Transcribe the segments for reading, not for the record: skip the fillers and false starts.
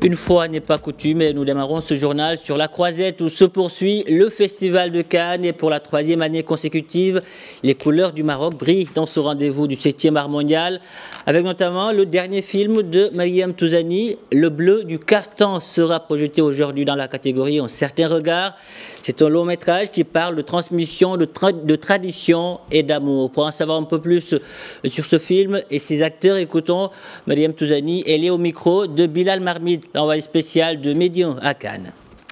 Une fois n'est pas coutume, nous démarrons ce journal sur la croisette où se poursuit le Festival de Cannes et pour la 3e année consécutive, les couleurs du Maroc brillent dans ce rendez-vous du 7e art mondial avec notamment le dernier film de Mariam Touzani, Le Bleu du Caftan sera projeté aujourd'hui dans la catégorie Un certain regard. C'est un long métrage qui parle de transmission, de tradition et d'amour. Pour en savoir un peu plus sur ce film et ses acteurs, écoutons Mariam Touzani, elle est au micro de Bilal Marmid, l'envoyé spécial de Médian à Cannes.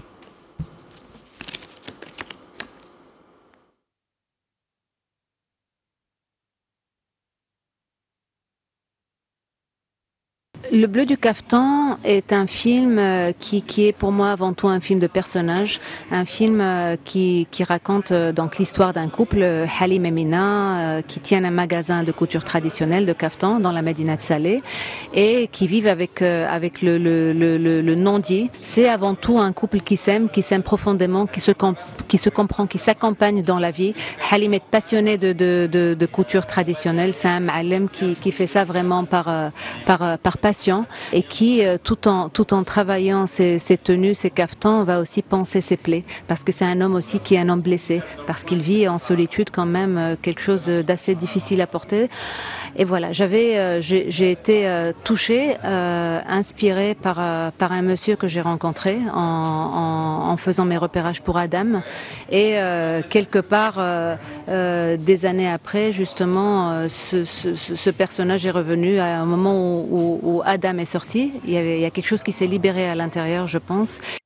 Le Bleu du Caftan est un film qui est pour moi avant tout un film de personnage, un film qui raconte donc l'histoire d'un couple, Halim et Mina, qui tiennent un magasin de couture traditionnelle de caftan dans la Médina de Salé et qui vivent avec le non-dit. C'est avant tout un couple qui s'aime profondément, qui se comprend, qui s'accompagne dans la vie. Halim est passionné de couture traditionnelle, c'est un ma'alem qui fait ça vraiment par passion et qui, tout en travaillant ses tenues, ses caftans, va aussi panser ses plaies, parce que c'est un homme aussi qui est un homme blessé, parce qu'il vit en solitude quand même quelque chose d'assez difficile à porter. Et voilà, j'ai été touchée, inspirée par un monsieur que j'ai rencontré en faisant mes repérages pour Adam. Et quelque part, des années après, justement, ce personnage est revenu à un moment où Adam est sorti. Il y a quelque chose qui s'est libéré à l'intérieur, je pense.